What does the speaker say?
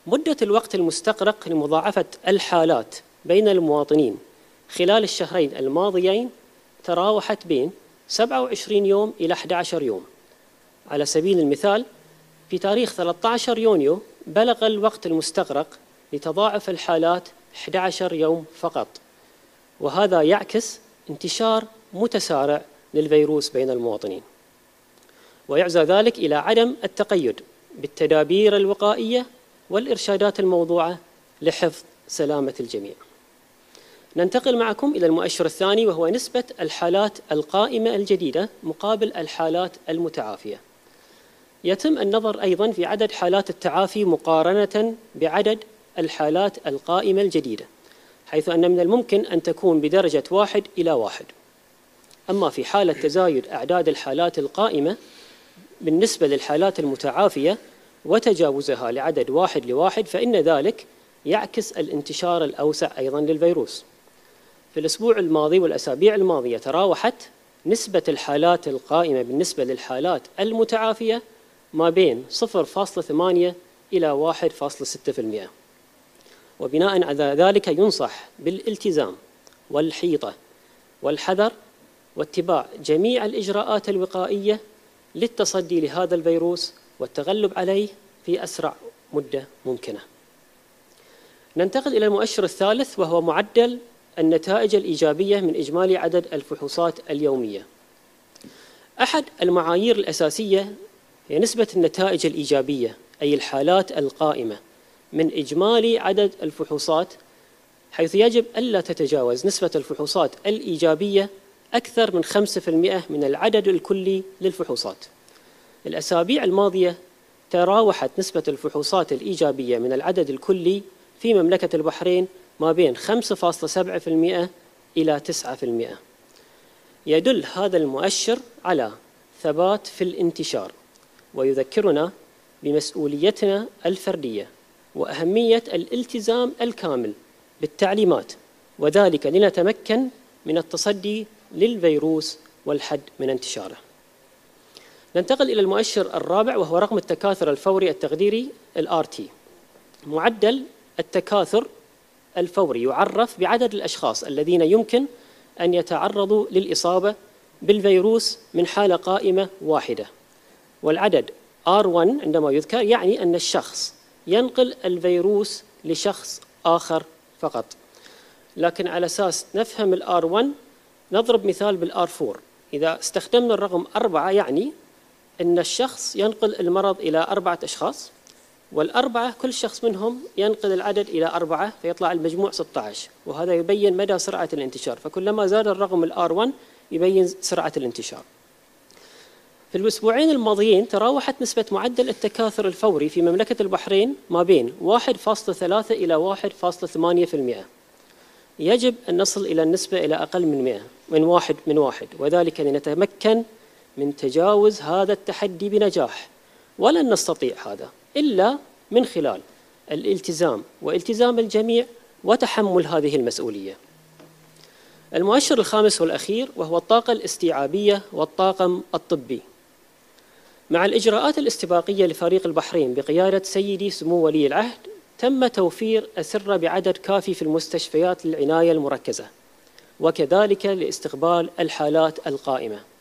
مدة الوقت المستغرق لمضاعفة الحالات بين المواطنين خلال الشهرين الماضيين تراوحت بين 27 يوم إلى 11 يوم. على سبيل المثال، في تاريخ 13 يونيو بلغ الوقت المستغرق لتضاعف الحالات 11 يوم فقط، وهذا يعكس انتشار متسارع للفيروس بين المواطنين، ويعزى ذلك إلى عدم التقيد بالتدابير الوقائية والإرشادات الموضوعة لحفظ سلامة الجميع. ننتقل معكم إلى المؤشر الثاني، وهو نسبة الحالات القائمة الجديدة مقابل الحالات المتعافية. يتم النظر أيضاً في عدد حالات التعافي مقارنة بعدد الحالات القائمة الجديدة، حيث أن من الممكن أن تكون بدرجة 1 إلى 1. أما في حالة تزايد أعداد الحالات القائمة بالنسبة للحالات المتعافية وتجاوزها لعدد 1 لواحد، فإن ذلك يعكس الانتشار الأوسع أيضاً للفيروس. في الأسبوع الماضي والأسابيع الماضية تراوحت نسبة الحالات القائمة بالنسبة للحالات المتعافية ما بين 0.8 إلى 1.6%. وبناء على ذلك ينصح بالالتزام والحيطة والحذر واتباع جميع الإجراءات الوقائية للتصدي لهذا الفيروس والتغلب عليه في أسرع مدة ممكنة. ننتقل إلى المؤشر الثالث، وهو معدل النتائج الإيجابية من إجمالي عدد الفحوصات اليومية. أحد المعايير الأساسية هي نسبة النتائج الإيجابية، أي الحالات القائمة من إجمالي عدد الفحوصات، حيث يجب ألا تتجاوز نسبة الفحوصات الإيجابية أكثر من 5% من العدد الكلي للفحوصات. الأسابيع الماضية تراوحت نسبة الفحوصات الإيجابية من العدد الكلي في مملكة البحرين ما بين 5.7% إلى 9%. يدل هذا المؤشر على ثبات في الانتشار، ويذكرنا بمسؤوليتنا الفردية وأهمية الالتزام الكامل بالتعليمات، وذلك لنتمكن من التصدي للفيروس والحد من انتشاره. ننتقل إلى المؤشر الرابع، وهو رقم التكاثر الفوري التقديري الRT. معدل التكاثر الفوري يعرف بعدد الأشخاص الذين يمكن أن يتعرضوا للإصابة بالفيروس من حالة قائمة واحدة، والعدد R1 عندما يذكر يعني أن الشخص ينقل الفيروس لشخص آخر فقط. لكن على أساس نفهم الR1 نضرب مثال بالR4. إذا استخدمنا الرقم 4 يعني أن الشخص ينقل المرض إلى 4 أشخاص، والأربعة كل شخص منهم ينقل العدد إلى 4، فيطلع المجموع 16، وهذا يبين مدى سرعة الانتشار. فكلما زاد الرقم الR1 يبين سرعة الانتشار. في الأسبوعين الماضيين تراوحت نسبة معدل التكاثر الفوري في مملكة البحرين ما بين 1.3 إلى 1.8%. يجب أن نصل إلى النسبة إلى أقل من 1 وذلك لنتمكن من تجاوز هذا التحدي بنجاح. ولن نستطيع هذا إلا من خلال الالتزام والتزام الجميع وتحمل هذه المسؤولية. المؤشر الخامس والأخير وهو الطاقة الاستيعابية والطاقم الطبي. مع الإجراءات الاستباقية لفريق البحرين بقيادة سيدي سمو ولي العهد، تم توفير أسرة بعدد كافي في المستشفيات للعناية المركزة، وكذلك لاستقبال الحالات القائمة.